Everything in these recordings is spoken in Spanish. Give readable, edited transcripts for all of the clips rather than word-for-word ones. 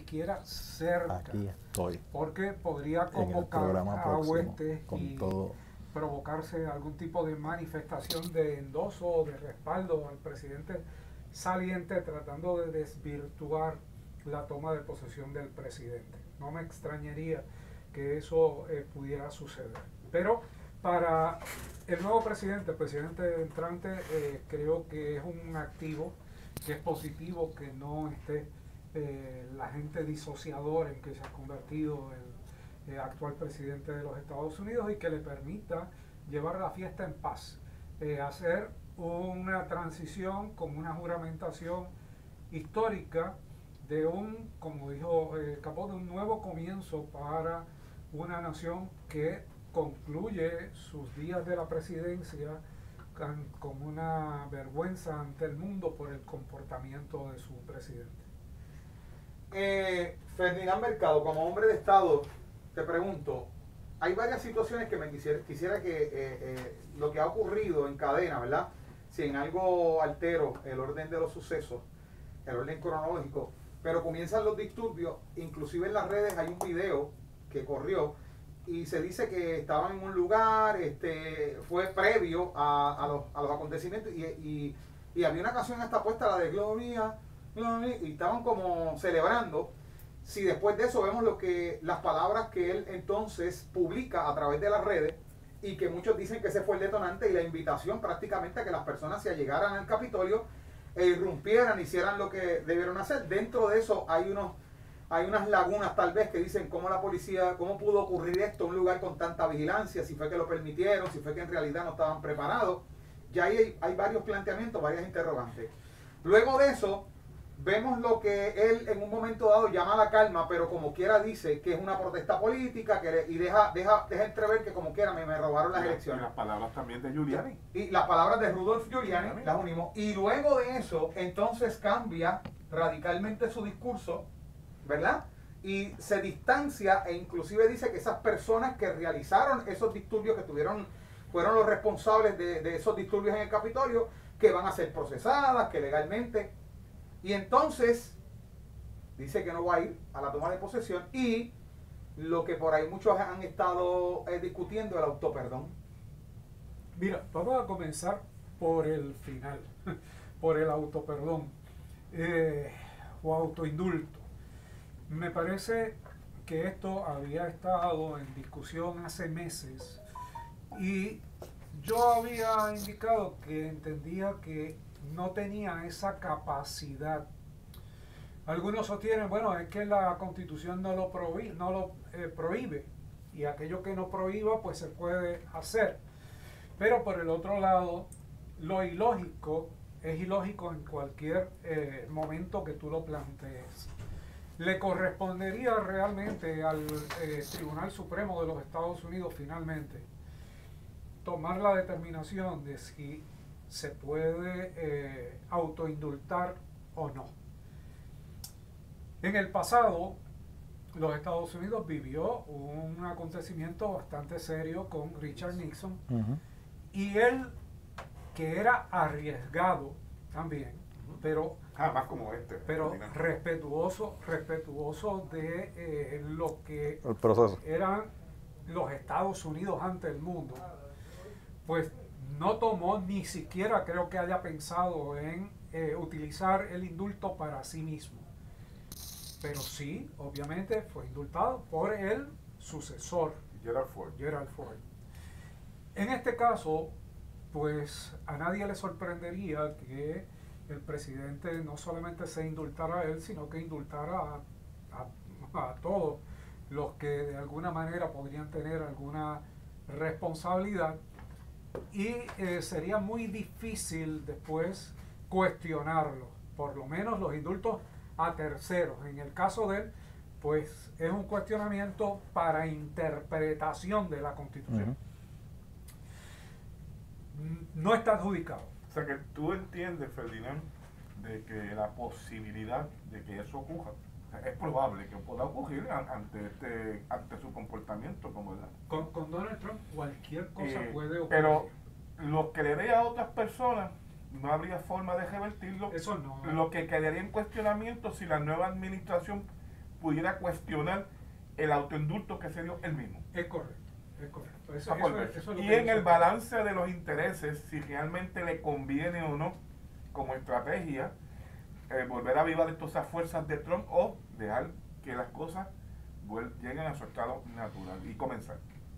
siquiera cerca. Aquí estoy. Porque podría convocar a huestes y provocarse algún tipo de manifestación de endoso o de respaldo al presidente saliente, tratando de desvirtuar la toma de posesión del presidente. No me extrañaría que eso pudiera suceder. Pero para el nuevo presidente, el presidente entrante, creo que es un activo, que es positivo que no esté la gente disociadora en que se ha convertido el actual presidente de los Estados Unidos y que le permita llevar la fiesta en paz, hacer una transición con una juramentación histórica de un, como dijo Capó, de un nuevo comienzo para una nación que concluye sus días de la presidencia con una vergüenza ante el mundo por el comportamiento de su presidente. Ferdinand Mercado, como hombre de Estado, te pregunto, hay varias situaciones que me quisiera que lo que ha ocurrido en cadena, ¿verdad? Si en algo altero el orden de los sucesos, el orden cronológico, pero comienzan los disturbios, inclusive en las redes hay un video que corrió y se dice que estaban en un lugar, fue previo a los acontecimientos y había una canción hasta puesta, la de Gloria, Gloria, y estaban como celebrando. Si después de eso vemos las palabras que él entonces publica a través de las redes y que muchos dicen que ese fue el detonante y la invitación prácticamente a que las personas se allegaran al Capitolio e irrumpieran, hicieran lo que debieron hacer. Dentro de eso hay unas lagunas tal vez que dicen cómo la policía, cómo pudo ocurrir esto en un lugar con tanta vigilancia, si fue que lo permitieron, si fue que en realidad no estaban preparados. Ya hay varios planteamientos, varias interrogantes. Luego de eso, vemos lo que él en un momento dado llama a la calma, pero como quiera dice que es una protesta política y deja entrever que como quiera me robaron las elecciones. Y las palabras también de Giuliani. Y las palabras de Rudolph Giuliani las unimos. Y luego de eso, entonces cambia radicalmente su discurso, ¿verdad? Y se distancia e inclusive dice que esas personas que realizaron esos disturbios, fueron los responsables de esos disturbios en el Capitolio, que van a ser procesadas, que legalmente. Y entonces dice que no va a ir a la toma de posesión y lo que por ahí muchos han estado discutiendo, el autoperdón. Mira, vamos a comenzar por el final, por el autoperdón o autoindulto. Me parece que esto había estado en discusión hace meses y yo había indicado que entendía que no tenía esa capacidad. Algunos sostienen, bueno, es que la Constitución no lo prohíbe y aquello que no prohíba pues se puede hacer. Pero por el otro lado, lo ilógico es ilógico en cualquier momento que tú lo plantees. Le correspondería realmente al Tribunal Supremo de los Estados Unidos finalmente tomar la determinación de si se puede autoindultar o no. En el pasado, los Estados Unidos vivió un acontecimiento bastante serio con Richard Nixon y él, que era arriesgado también, pero más como pero respetuoso de lo que el proceso eran los Estados Unidos ante el mundo, pues no tomó, ni siquiera creo que haya pensado en utilizar el indulto para sí mismo. Pero sí, obviamente, fue indultado por el sucesor, Gerald Ford. En este caso, pues a nadie le sorprendería que el presidente no solamente se indultara a él, sino que indultara a todos los que de alguna manera podrían tener alguna responsabilidad. Y sería muy difícil después cuestionarlo, por lo menos los indultos a terceros. En el caso de él, pues es un cuestionamiento para interpretación de la Constitución. No está adjudicado. O sea que tú entiendes, Ferdinand, de que la posibilidad de que eso ocurra, es probable que pueda ocurrir ante su comportamiento, como ¿verdad? Con Donald Trump cualquier cosa puede ocurrir. Pero lo que le dé a otras personas no habría forma de revertirlo. Eso no. Lo que quedaría en cuestionamiento si la nueva administración pudiera cuestionar el autoindulto que se dio él mismo. Es correcto, es correcto. Eso es lo y en el balance de los intereses, si realmente le conviene o no, como estrategia, volver a avivar esas fuerzas de Trump o dejar que las cosas lleguen a su estado natural y comenzar.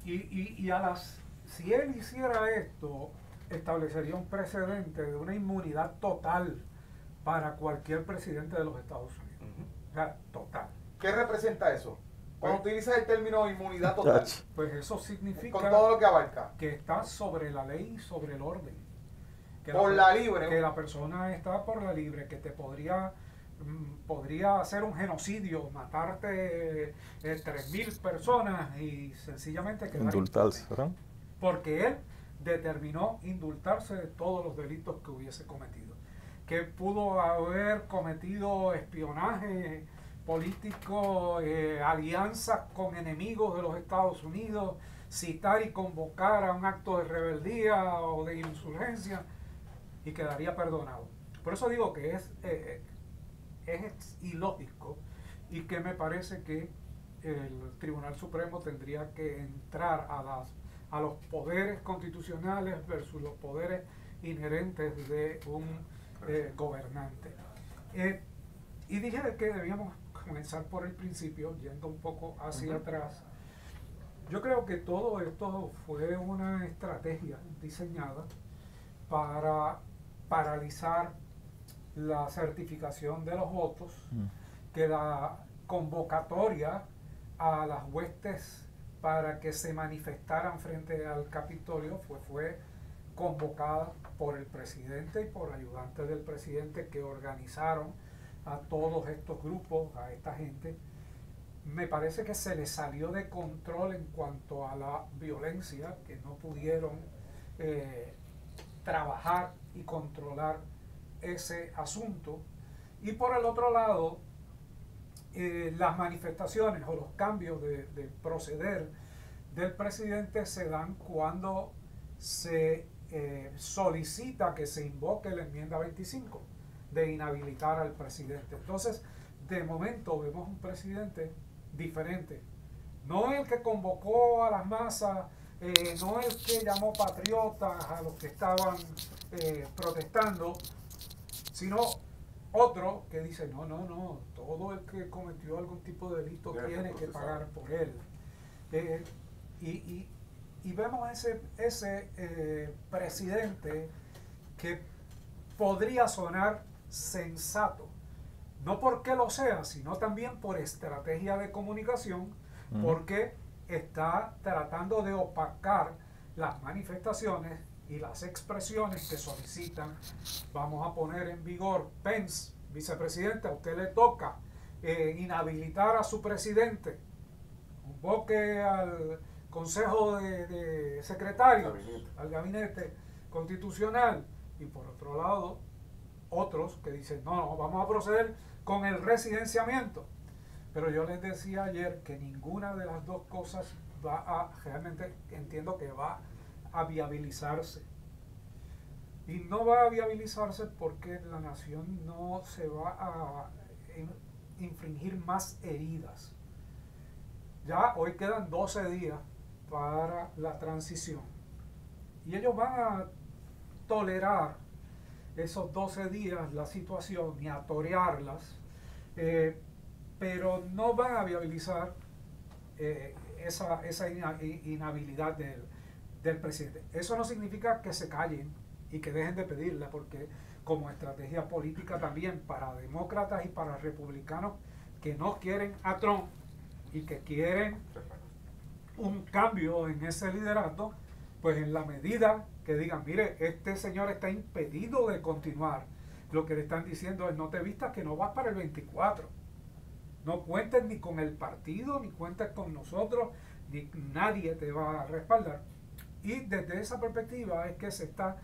Si él hiciera esto, establecería un precedente de una inmunidad total para cualquier presidente de los Estados Unidos. O sea, total. ¿Qué representa eso? Cuando utilizas el término inmunidad total, pues eso significa con todo lo que abarca, que está sobre la ley y sobre el orden. Que por la libre. Que la persona está por la libre, que te podría hacer un genocidio, matarte 3.000 personas y sencillamente indultarse, ¿verdad? Porque él determinó indultarse de todos los delitos que hubiese cometido. Que pudo haber cometido espionaje político, alianzas con enemigos de los Estados Unidos, citar y convocar a un acto de rebeldía o de insurgencia, y quedaría perdonado. Por eso digo que es ilógico y que me parece que el Tribunal Supremo tendría que entrar a los poderes constitucionales versus los poderes inherentes de un gobernante. Y dije que debíamos comenzar por el principio, yendo un poco hacia atrás. Yo creo que todo esto fue una estrategia diseñada para paralizar la certificación de los votos, que la convocatoria a las huestes para que se manifestaran frente al Capitolio fue convocada por el presidente y por ayudantes del presidente que organizaron a todos estos grupos, a esta gente. Me parece que se les salió de control en cuanto a la violencia, que no pudieron trabajar y controlar ese asunto. Y por el otro lado, las manifestaciones o los cambios de proceder del presidente se dan cuando se solicita que se invoque la enmienda 25 de inhabilitar al presidente. Entonces, de momento vemos un presidente diferente. No el que convocó a las masas, no el que llamó patriotas a los que estaban protestando, sino otro que dice, no, todo el que cometió algún tipo de delito tiene que pagar por él. Y vemos ese presidente que podría sonar sensato, no porque lo sea, sino también por estrategia de comunicación, porque está tratando de opacar las manifestaciones y las expresiones que solicitan. Vamos a poner en vigor, Pence, vicepresidente, a usted le toca inhabilitar a su presidente, convoque al Consejo de Secretarios, al Gabinete Constitucional, y por otro lado, otros que dicen, no, vamos a proceder con el residenciamiento. Pero yo les decía ayer que ninguna de las dos cosas realmente entiendo que va a viabilizarse. Y no va a viabilizarse porque la nación no se va a infringir más heridas. Ya hoy quedan 12 días para la transición. Y ellos van a tolerar esos 12 días la situación y a torearlas, pero no van a viabilizar esa inhabilidad del presidente. Eso no significa que se callen y que dejen de pedirla, porque como estrategia política también para demócratas y para republicanos que no quieren a Trump y que quieren un cambio en ese liderato, pues en la medida que digan, mire, este señor está impedido de continuar, lo que le están diciendo es, no te vistas que no vas para el 24, no cuentes ni con el partido, ni cuentes con nosotros, ni nadie te va a respaldar. Y desde esa perspectiva es que se está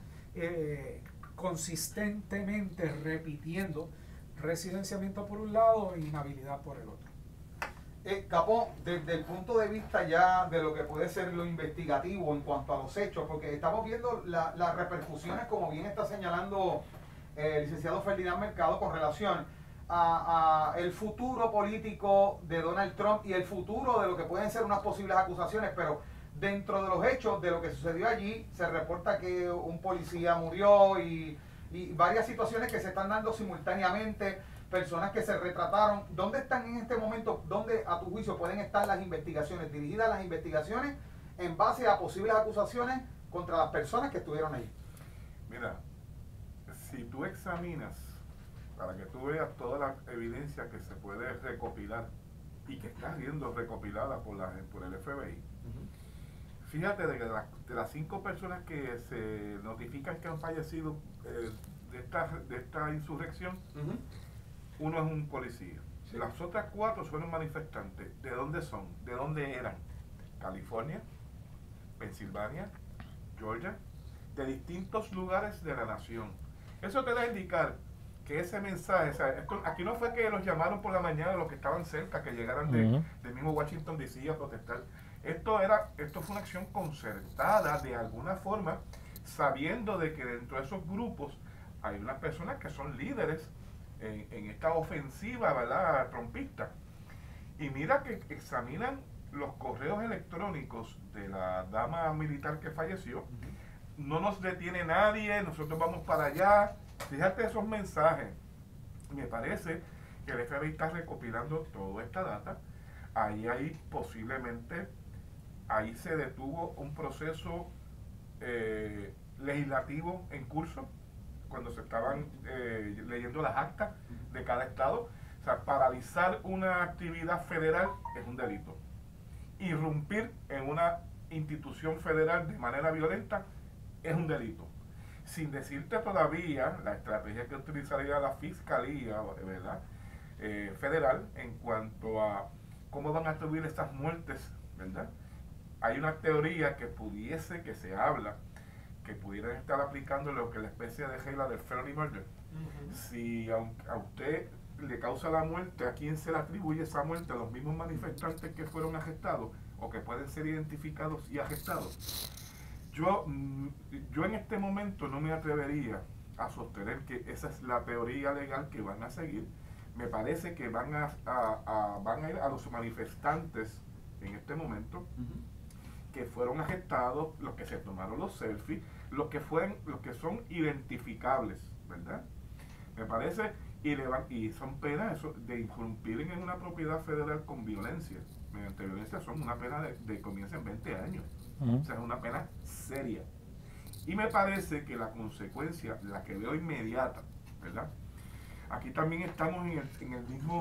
consistentemente repitiendo residenciamiento por un lado e inhabilidad por el otro. Capó, desde el punto de vista ya de lo que puede ser lo investigativo en cuanto a los hechos, porque estamos viendo las repercusiones, como bien está señalando el licenciado Ferdinand Mercado, con relación a el futuro político de Donald Trump y el futuro de lo que pueden ser unas posibles acusaciones, pero dentro de los hechos de lo que sucedió allí, se reporta que un policía murió y varias situaciones que se están dando simultáneamente, personas que se retrataron. ¿Dónde están en este momento? ¿Dónde a tu juicio pueden estar las investigaciones, dirigidas las investigaciones en base a posibles acusaciones contra las personas que estuvieron ahí? Mira, si tú examinas, para que tú veas toda la evidencia que se puede recopilar y que está siendo recopilada por el FBI, fíjate de las 5 personas que se notifican que han fallecido de esta insurrección, uno es un policía. Sí. Las otras 4 son manifestantes. ¿De dónde son? ¿De dónde eran? California, Pensilvania, Georgia, de distintos lugares de la nación. Eso te da a indicar que ese mensaje, o sea, aquí no fue que los llamaron por la mañana los que estaban cerca, que llegaran del mismo Washington DC a protestar. Esto fue una acción concertada de alguna forma, sabiendo de que dentro de esos grupos hay unas personas que son líderes en esta ofensiva, ¿verdad?, trumpista. Y mira que examinan los correos electrónicos de la dama militar que falleció. No nos detiene nadie, nosotros vamos para allá. Fíjate esos mensajes. Me parece que el FBI está recopilando toda esta data. Ahí posiblemente, ahí se detuvo un proceso legislativo en curso, cuando se estaban leyendo las actas de cada estado. O sea, paralizar una actividad federal es un delito. Irrumpir en una institución federal de manera violenta es un delito. Sin decirte todavía la estrategia que utilizaría la Fiscalía, ¿verdad?, federal, en cuanto a cómo van a atribuir estas muertes, ¿verdad? Hay una teoría que se habla, que pudieran estar aplicando lo que la especie de regla del felony murder. Si a usted le causa la muerte, ¿a quién se le atribuye esa muerte? A los mismos manifestantes que fueron arrestados o que pueden ser identificados y arrestados. Yo en este momento no me atrevería a sostener que esa es la teoría legal que van a seguir. Me parece que van a ir a los manifestantes en este momento, que fueron arrestados, los que se tomaron los selfies, los que son identificables, ¿verdad? Me parece, y son penas de irrumpir en una propiedad federal con violencia. Mediante violencia son una pena de comienza en 20 años. O sea, es una pena seria. Y me parece que la consecuencia, la que veo inmediata, ¿verdad? Aquí también estamos en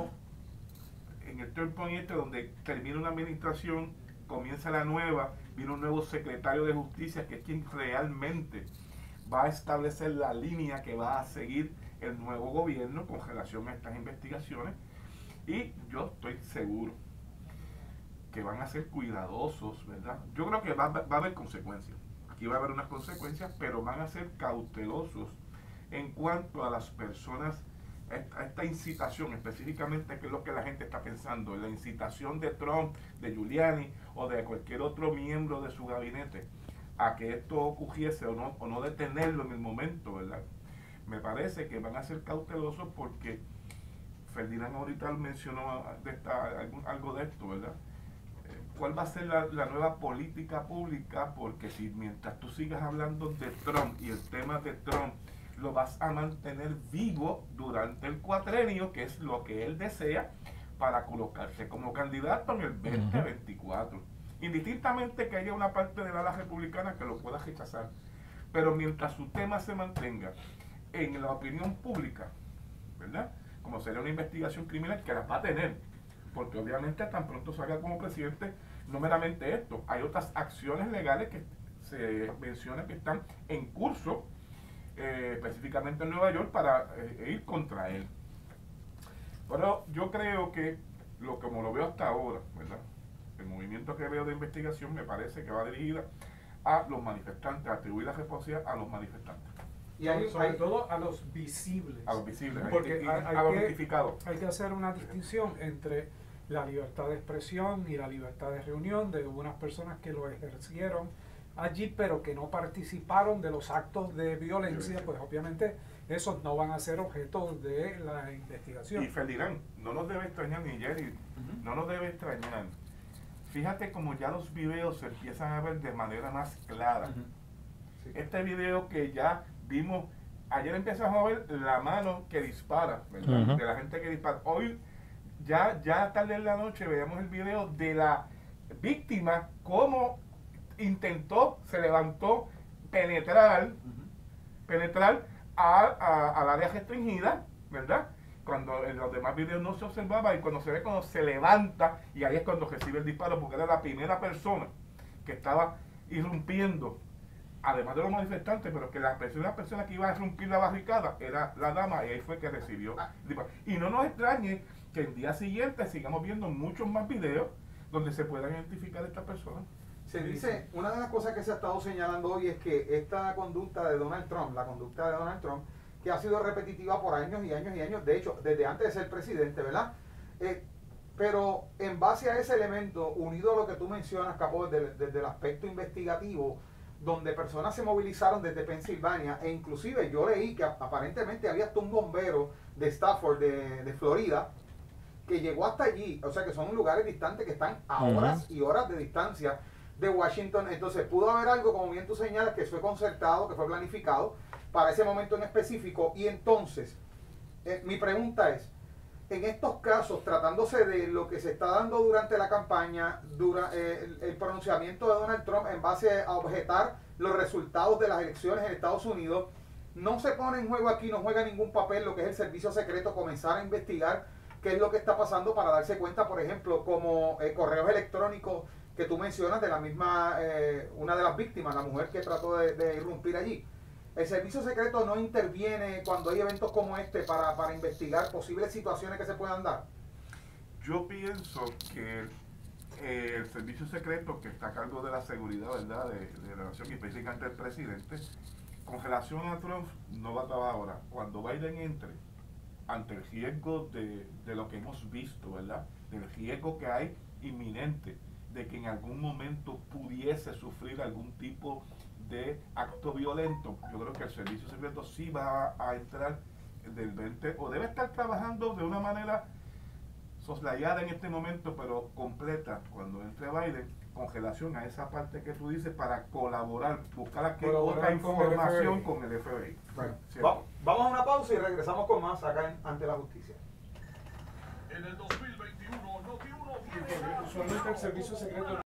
el turn point donde termina una administración, comienza la nueva, viene un nuevo secretario de justicia que es quien realmente va a establecer la línea que va a seguir el nuevo gobierno con relación a estas investigaciones. Y yo estoy seguro que van a ser cuidadosos, ¿verdad? Yo creo que va a haber consecuencias. Aquí va a haber unas consecuencias, pero van a ser cautelosos en cuanto a las personas, a esta incitación específicamente, que es lo que la gente está pensando, la incitación de Trump, de Giuliani o de cualquier otro miembro de su gabinete a que esto ocurriese o no detenerlo en el momento, ¿verdad? Me parece que van a ser cautelosos porque Ferdinand ahorita mencionó algo de esto, ¿verdad? ¿Cuál va a ser la nueva política pública? Porque si mientras tú sigas hablando de Trump y el tema de Trump lo vas a mantener vivo durante el cuatrenio, que es lo que él desea, para colocarse como candidato en el 2024. Indistintamente que haya una parte de la ala republicana que lo pueda rechazar. Pero mientras su tema se mantenga en la opinión pública, ¿verdad?, como sería una investigación criminal, que la va a tener, porque obviamente tan pronto salga como presidente, no meramente esto, hay otras acciones legales que se mencionan que están en curso, específicamente en Nueva York, para ir contra él. Pero yo creo que, como lo veo hasta ahora, ¿verdad?, el movimiento que veo de investigación me parece que va dirigida a los manifestantes, a atribuir la responsabilidad a los manifestantes. Y sobre todo a los visibles. A los visibles, porque a los notificados. Hay que hacer una distinción entre la libertad de expresión y la libertad de reunión de unas personas que lo ejercieron allí, pero que no participaron de los actos de violencia. Pues obviamente esos no van a ser objeto de la investigación. Y Ferdinand, no nos debe extrañar, ni Jerry, no nos debe extrañar. Fíjate como ya los videos se empiezan a ver de manera más clara. Sí. Este video que ya vimos, ayer empezamos a ver la mano que dispara, ¿verdad? De la gente que dispara. Hoy, ya tarde en la noche, veíamos el video de la víctima, cómo intentó, se levantó, penetrar al área restringida, ¿verdad? Cuando en los demás videos no se observaba, y cuando se ve cuando se levanta, y ahí es cuando recibe el disparo, porque era la primera persona que estaba irrumpiendo, además de los manifestantes, pero que la persona que iba a irrumpir la barricada era la dama, y ahí fue que recibió el disparo. Y no nos extrañe que el día siguiente sigamos viendo muchos más videos donde se puedan identificar a estas personas. Se dice, una de las cosas que se ha estado señalando hoy es que esta conducta de Donald Trump, que ha sido repetitiva por años y años y años, de hecho, desde antes de ser presidente, ¿verdad? Pero en base a ese elemento, unido a lo que tú mencionas, Capo, desde el aspecto investigativo, donde personas se movilizaron desde Pensilvania, e inclusive yo leí que aparentemente había hasta un bombero de Stafford, de Florida, que llegó hasta allí, o sea que son lugares distantes que están a horas y horas de distancia de Washington. Entonces pudo haber algo, como bien tú señalas, que fue concertado, que fue planificado para ese momento en específico. Y entonces, mi pregunta es, en estos casos, tratándose de lo que se está dando durante la campaña, el pronunciamiento de Donald Trump en base a objetar los resultados de las elecciones en Estados Unidos, no se pone en juego aquí, no juega ningún papel lo que es el servicio secreto, comenzar a investigar qué es lo que está pasando para darse cuenta, por ejemplo, como correos electrónicos que tú mencionas de la misma, una de las víctimas, la mujer que trató de irrumpir allí. El servicio secreto no interviene cuando hay eventos como este para investigar posibles situaciones que se puedan dar. Yo pienso que el servicio secreto que está a cargo de la seguridad, ¿verdad?, de la nación y específicamente el presidente, con relación a Trump, no va a acabar ahora. Cuando Biden entre, ante el riesgo de lo que hemos visto, ¿verdad?, del riesgo que hay inminente de que en algún momento pudiese sufrir algún tipo de acto violento, yo creo que el servicio secreto sí va a entrar del 20, o debe estar trabajando de una manera soslayada en este momento, pero completa cuando entre Biden, con relación a esa parte que tú dices, para colaborar, buscar aquí otra información con el FBI. Vamos a una pausa y regresamos con más acá Ante la Justicia. En el 2021, Noti1 tiene... Usualmente el servicio secreto